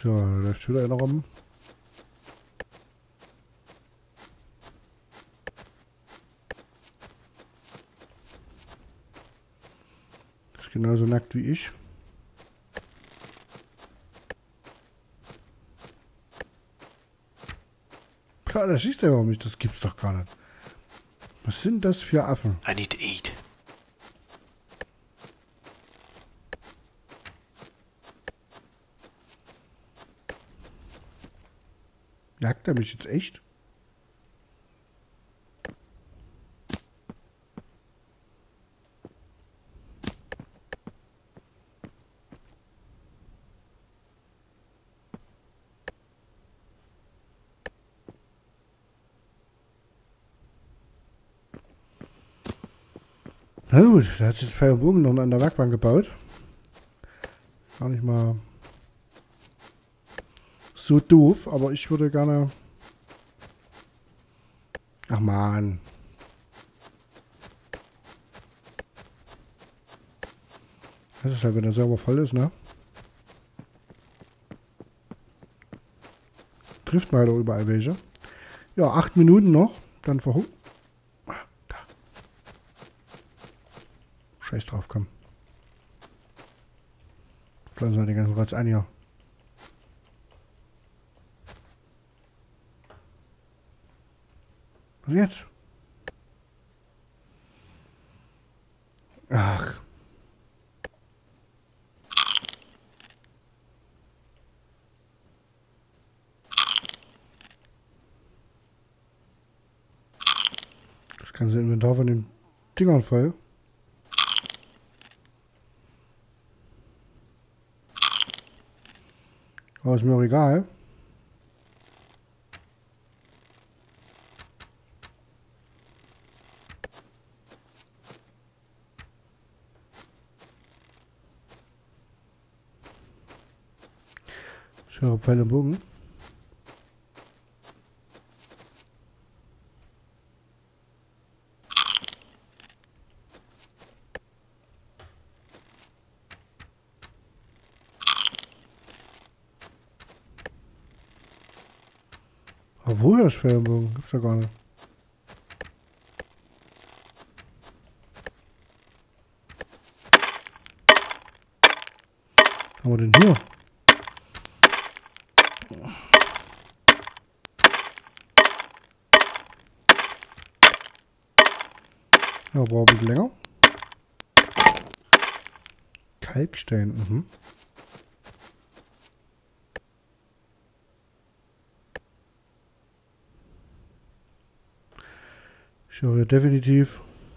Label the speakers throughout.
Speaker 1: So, da läuft wieder einer rum. Ist genauso nackt wie ich. Klar, das schießt er überhaupt nicht. Das gibt's doch gar nicht. Was sind das für Affen?
Speaker 2: I need to eat.
Speaker 1: Jagt er mich jetzt echt? Na gut, da hat sich das Pfeil und Bogen noch an der Werkbank gebaut. Gar nicht mal so doof, aber ich würde gerne... Ach man. Das ist halt, wenn der Server voll ist, ne? Trifft mal doch überall welche. Ja, 8 Minuten noch. Dann verhungern. Da. Scheiß drauf, komm. Pflanzen wir den ganzen Rotz an hier. Was jetzt? Ach. Das ganze Inventar von den Dingern voll. Aber ist mir auch egal. So, Pfeil und Bogen. Aber woher ist Pfeil und Bogen? Gibt's ja gar nicht. Was haben wir denn hier? Ja, braucht ein bisschen länger. Kalkstein, mhm. Ich höre definitiv.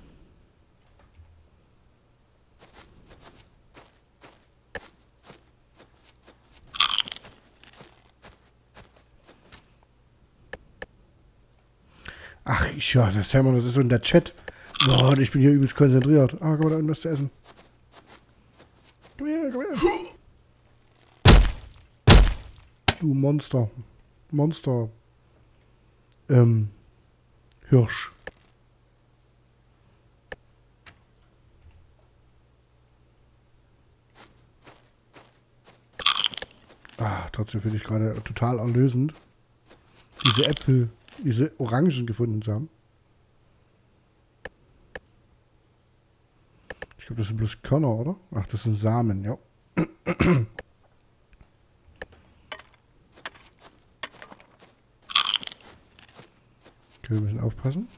Speaker 1: Ach, ich höre das Hermann, das ist so in der Chat. Oh, ich bin hier übelst konzentriert. Ah, komm mal da unten was zu essen. Komm her, komm her. Du Monster. Monster. Hirsch. Ah, trotzdem finde ich gerade total erlösend, diese Äpfel, diese Orangen gefunden zu haben. Ich glaube, das sind bloß Körner, oder? Ach, das sind Samen, ja. Okay, wir müssen aufpassen.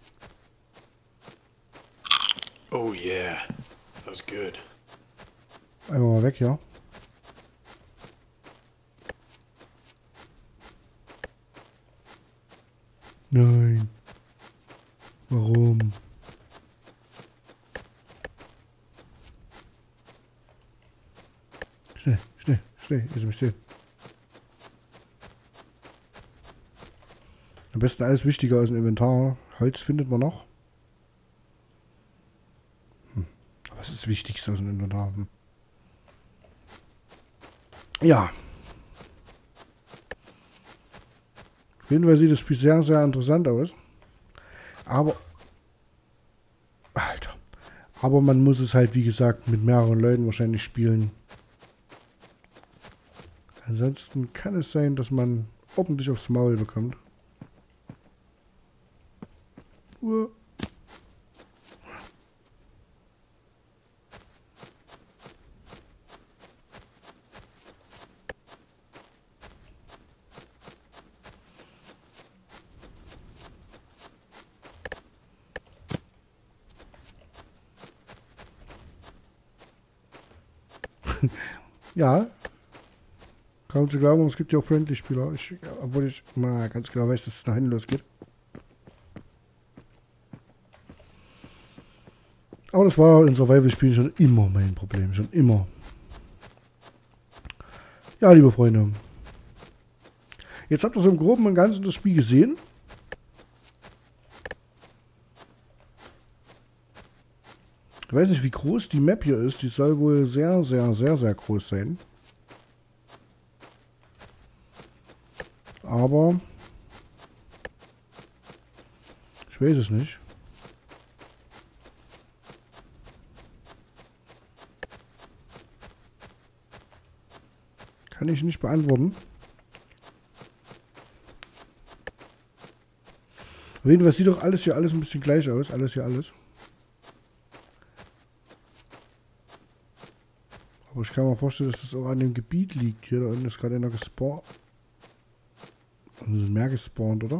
Speaker 2: Oh yeah, that was good.
Speaker 1: Einmal mal weg, ja. Nein. Warum? Schnell, schnell, schnell. Jetzt mich still. Am besten alles Wichtige aus dem Inventar. Holz findet man noch. Was ist das Wichtigste aus dem Inventar? Ja. Auf jeden Fall sieht das Spiel sehr, sehr interessant aus. Aber... Alter. Aber man muss es halt, wie gesagt, mit mehreren Leuten wahrscheinlich spielen. Ansonsten kann es sein, dass man ordentlich aufs Maul bekommt. Ja, kaum zu glauben, es gibt ja auch Friendly-Spieler. Obwohl ich mal ganz genau weiß, dass es nach hinten losgeht. Aber das war in Survival-Spielen schon immer mein Problem. Schon immer. Ja, liebe Freunde. Jetzt habt ihr so im Groben und Ganzen das Spiel gesehen. Ich weiß nicht, wie groß die Map hier ist. Die soll wohl sehr, sehr, sehr, sehr groß sein. Aber ich weiß es nicht. Kann ich nicht beantworten. Auf jeden Fall sieht doch alles hier alles ein bisschen gleich aus. Alles hier alles. Aber ich kann mir vorstellen, dass das auch an dem Gebiet liegt. Hier da unten ist gerade einer gespawnt. Und sind mehr gespawnt, oder?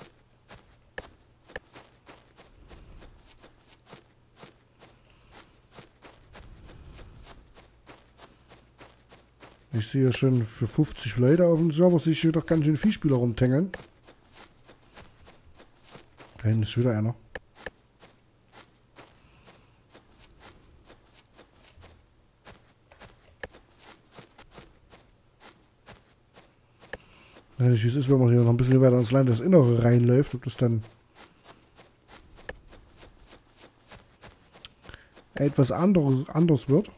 Speaker 1: Ich sehe ja schon für 50 Leute auf dem Server, sehe ich hier doch ganz schön viele Spieler rumtängeln. Da hinten ist wieder einer. Ich weiß nicht, wie es ist, wenn man hier noch ein bisschen weiter ins Landesinnere reinläuft, ob das dann etwas anders wird.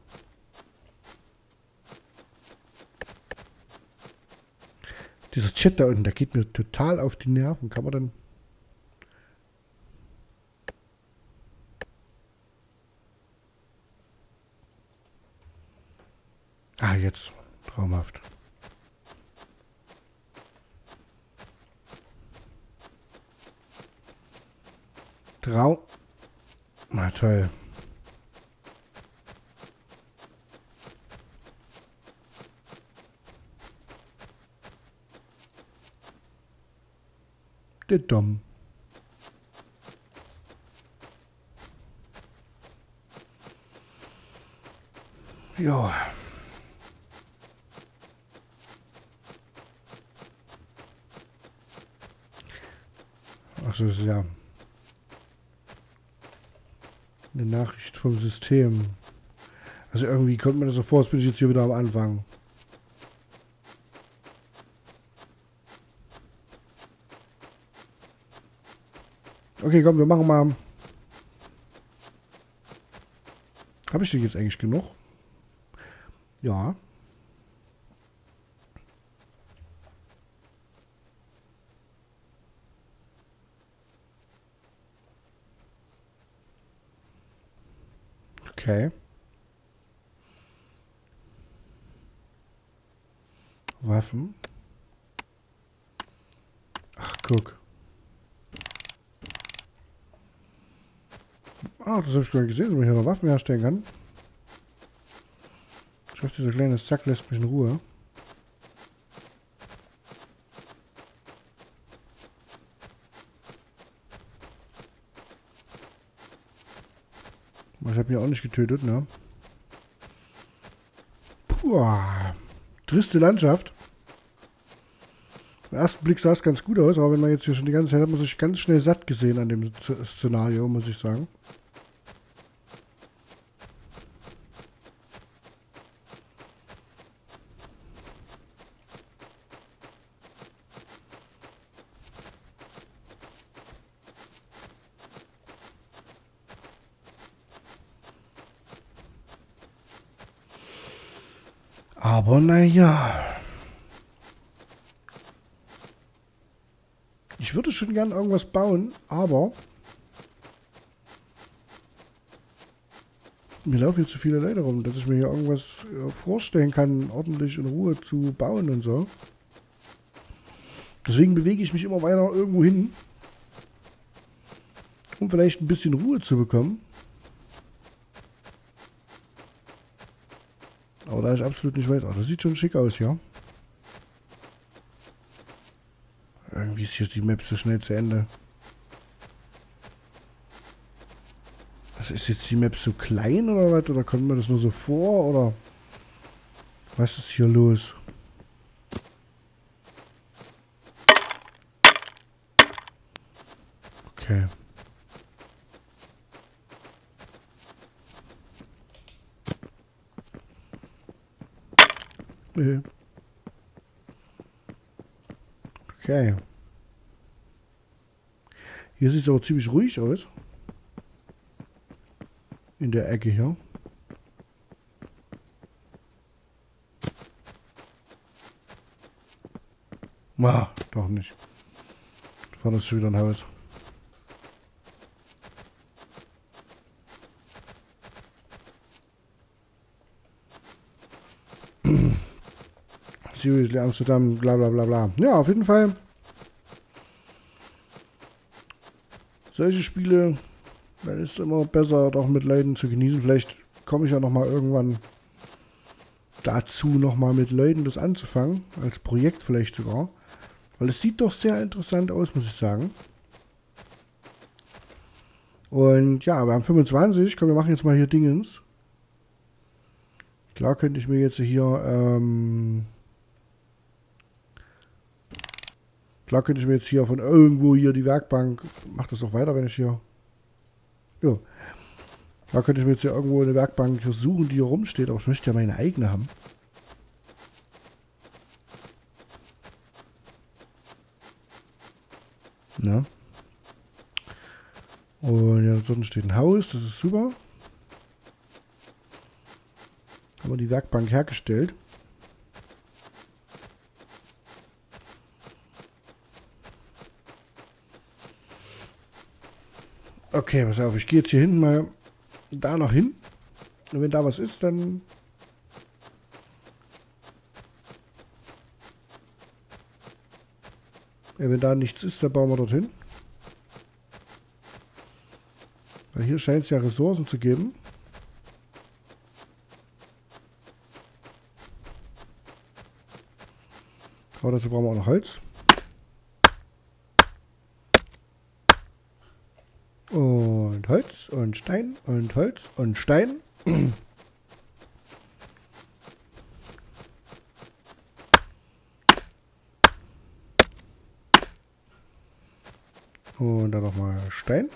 Speaker 1: Dieser Chat da unten, der geht mir total auf die Nerven. Kann man dann... Ah, jetzt. Traumhaft. Na toll. Der Dom. Ja. Ach so, ist ja eine Nachricht vom System. Also irgendwie kommt mir das so vor, als bin ich jetzt hier wieder am Anfang. Okay, komm, wir machen mal... Habe ich denn jetzt eigentlich genug? Ja. Okay. Waffen. Ach, guck. Ah, das habe ich gar nicht gesehen, dass man hier noch Waffen herstellen kann. Ich hoffe, dieser kleine Sack lässt mich in Ruhe. Ich habe ihn auch nicht getötet, ne? Puh. Triste Landschaft. Im ersten Blick sah es ganz gut aus, aber wenn man jetzt hier schon die ganze Zeit hat man sich ganz schnell satt gesehen an dem Szenario, muss ich sagen. Aber naja. Ich würde schon gern irgendwas bauen, aber Mir laufen hier zu viele Leute rum, dass ich mir hier irgendwas vorstellen kann, ordentlich in Ruhe zu bauen und so. Deswegen bewege ich mich immer weiter irgendwo hin, um vielleicht ein bisschen Ruhe zu bekommen. Aber da ich absolut nicht weiß, das sieht schon schick aus, ja. Irgendwie ist hier die Map so schnell zu Ende. Was ist jetzt die Map so klein oder was? Oder kommt mir das nur so vor? Oder was ist hier los? Okay. Okay. Hier sieht es aber ziemlich ruhig aus. In der Ecke hier. Doch nicht. Da vorne ist schon wieder ein Haus. Seriously Amsterdam, bla bla bla bla. Ja, auf jeden Fall. Solche Spiele, dann ist es immer besser, doch mit Leuten zu genießen. Vielleicht komme ich ja nochmal irgendwann dazu, nochmal mit Leuten das anzufangen. Als Projekt vielleicht sogar. Weil es sieht doch sehr interessant aus, muss ich sagen. Und ja, wir haben 25. Komm, wir machen jetzt mal hier Dingens. Klar könnte ich mir jetzt hier, von irgendwo hier die Werkbank, macht das auch weiter, wenn ich hier, ja, da könnte ich mir jetzt hier irgendwo eine Werkbank hier suchen, die hier rumsteht, aber ich möchte ja meine eigene haben. Na? Und ja, dort steht ein Haus, das ist super. Haben wir die Werkbank hergestellt. Okay, pass auf, ich gehe jetzt hier hinten mal da noch hin. Und wenn da was ist, dann... Ja, wenn da nichts ist, dann bauen wir dorthin. Weil hier scheint es ja Ressourcen zu geben. Aber dazu brauchen wir auch noch Holz. Und Holz und Stein und Holz und Stein. Und dann nochmal Stein.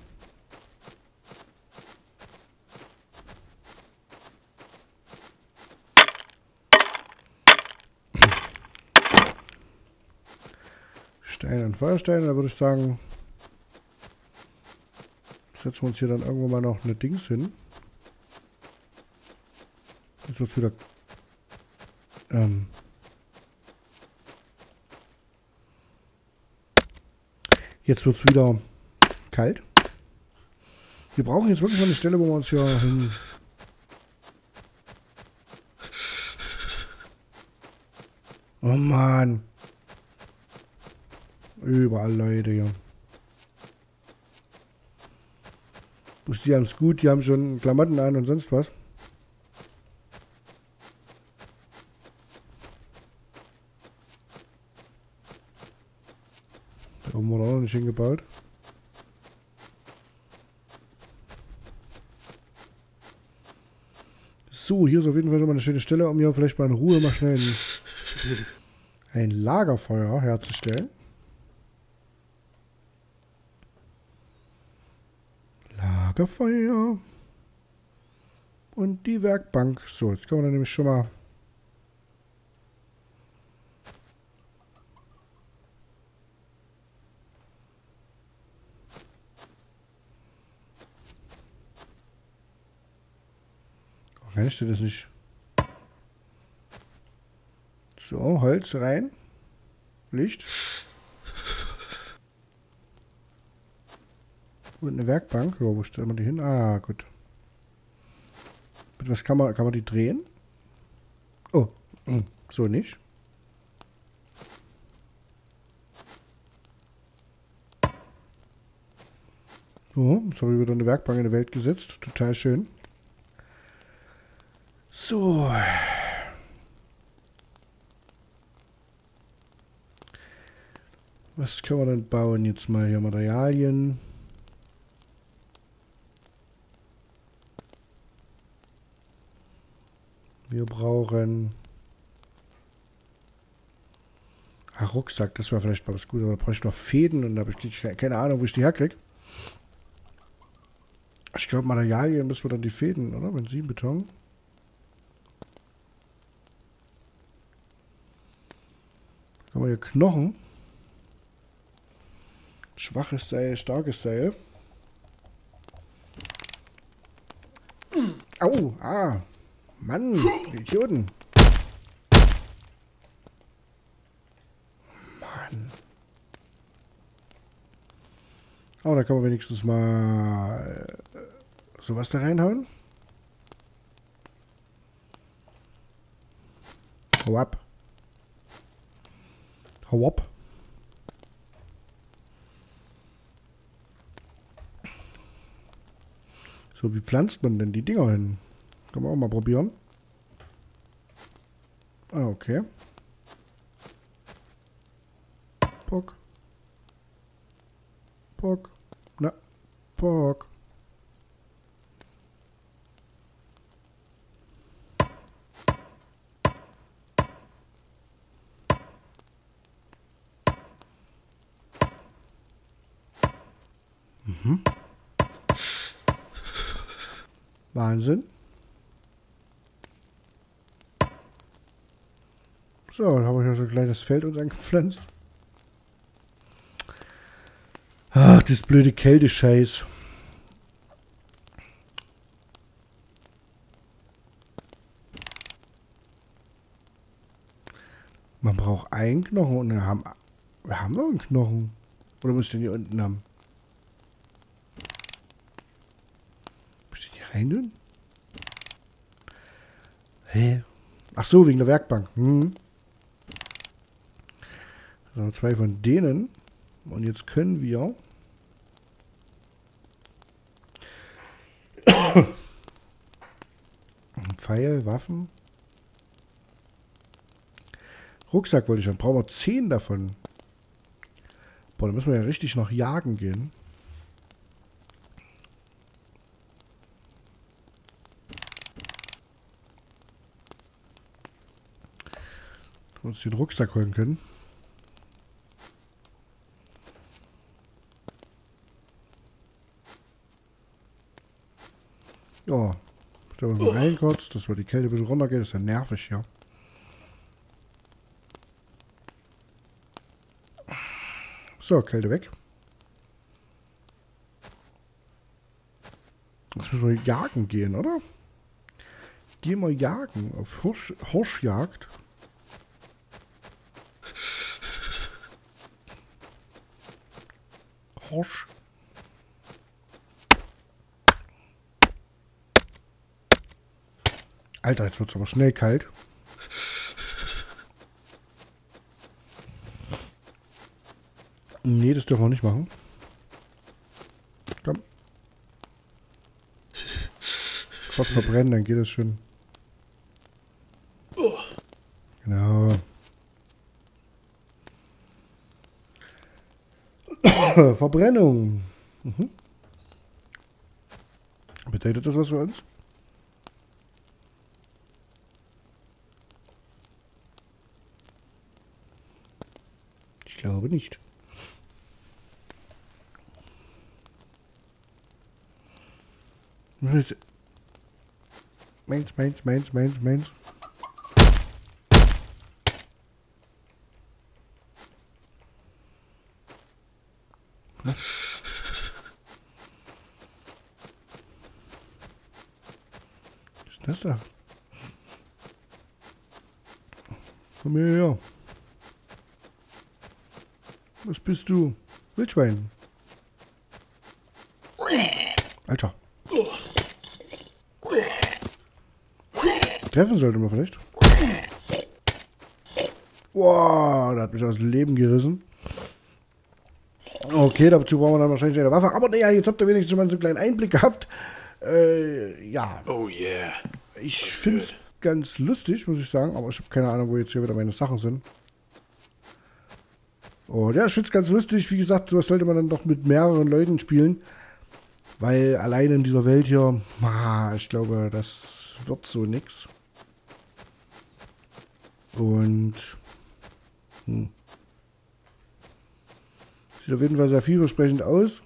Speaker 1: Stein und Feuerstein, da würde ich sagen, setzen wir uns hier dann irgendwo mal noch eine Dings hin. Jetzt wird es wieder jetzt wird es wieder kalt. Wir brauchen jetzt wirklich mal eine Stelle, wo wir uns hier hin... Oh Mann. Überall Leute hier. Die haben es gut, die haben schon Klamotten an und sonst was. Da oben wurde auch noch nicht hingebaut. So, hier ist auf jeden Fall schon mal eine schöne Stelle, um hier vielleicht mal in Ruhe mal schnell ein Lagerfeuer herzustellen. Lagerfeuer. Und die Werkbank. So, jetzt können wir dann nämlich schon mal... Oh, kann ich das nicht... So, Holz rein. Licht. Und eine Werkbank. Ja, wo stellen wir die hin? Ah, gut. Mit was kann man die drehen? Oh, so nicht. So, jetzt habe ich wieder eine Werkbank in die Welt gesetzt. Total schön. So. Was können wir denn bauen? Jetzt mal hier Materialien. Wir brauchen... Ach, Rucksack, das wäre vielleicht mal was Gutes. Aber da brauche ich noch Fäden und da habe ich keine Ahnung, wo ich die herkriege. Ich glaube, Materialien müssen wir dann die Fäden, oder? Benzin, Beton. Haben wir hier Knochen. Schwaches Seil, starkes Seil. Au, Mann, Idioten. Mann. Oh, da kann man wenigstens mal sowas da reinhauen. Hau ab. Hau ab. So, wie pflanzt man denn die Dinger hin? Können wir auch mal probieren. Ah, okay. Pock. Pock. Na, Pock. Wahnsinn. So, dann haben wir hier so ein kleines Feld uns angepflanzt. Ach, das blöde Kälte-Scheiß. Man braucht einen Knochen und wir haben noch einen Knochen. Oder muss ich den hier unten haben? Muss ich den hier rein tun? Hä? Ach so, wegen der Werkbank. So, 2 von denen. Und jetzt können wir... Pfeil, Waffen. Rucksack wollte ich haben. Brauchen wir 10 davon. Boah, da müssen wir ja richtig noch jagen gehen. Dass wir uns den Rucksack holen können. Ja, stellen wir mal rein kurz, dass wir die Kälte ein bisschen runtergeht. Das ist ja nervig, ja. So, Kälte weg. Jetzt müssen wir jagen gehen, oder? Gehen wir jagen auf Hirschjagd. Hirsch. Alter, jetzt wird es aber schnell kalt. Nee, das dürfen wir nicht machen. Komm. Kurz verbrennen, dann geht es schon. Genau. Verbrennung. Bedeutet das was für uns? Ich glaube nicht. Meins. Was? Was ist das da? Komm her. Was bist du? Wildschwein. Alter. treffen sollte man vielleicht. Wow, der hat mich aus dem Leben gerissen. Okay, dazu brauchen wir dann wahrscheinlich eine Waffe. Aber naja, jetzt habt ihr wenigstens schon mal so einen kleinen Einblick gehabt. Ja.
Speaker 2: Oh yeah.
Speaker 1: Ich finde es ganz lustig, muss ich sagen. Aber ich habe keine Ahnung, wo jetzt hier wieder meine Sachen sind. Und ja, ich finde es ganz lustig. Wie gesagt, sowas sollte man dann doch mit mehreren Leuten spielen. Weil alleine in dieser Welt hier, ich glaube, das wird so nix. Und sieht auf jeden Fall sehr vielversprechend aus.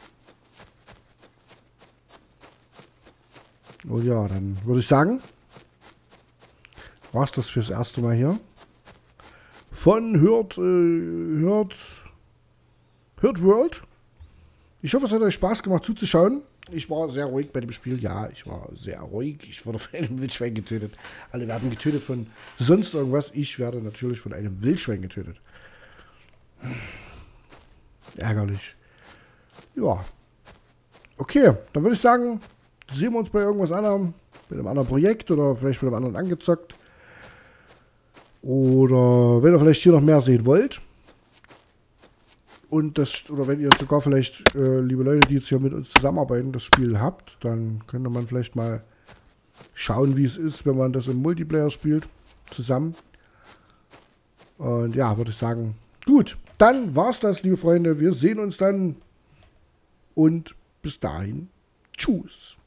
Speaker 1: Und ja, dann würde ich sagen, war es das fürs erste Mal hier. Von Hurt World. Ich hoffe, es hat euch Spaß gemacht zuzuschauen. Ich war sehr ruhig bei dem Spiel. Ja, ich war sehr ruhig. Ich wurde von einem Wildschwein getötet. Alle werden getötet von sonst irgendwas. Ich werde natürlich von einem Wildschwein getötet. Ärgerlich. Ja. Okay, dann würde ich sagen, sehen wir uns bei irgendwas anderem. Mit einem anderen Projekt oder vielleicht mit einem anderen angezockt. Oder wenn ihr vielleicht hier noch mehr sehen wollt. Und das, oder wenn ihr sogar vielleicht, liebe Leute, die jetzt hier mit uns zusammenarbeiten, das Spiel habt, dann könnte man vielleicht mal schauen, wie es ist, wenn man das im Multiplayer spielt, zusammen. Und ja, würde ich sagen, gut, dann war's das, liebe Freunde. Wir sehen uns dann und bis dahin, tschüss.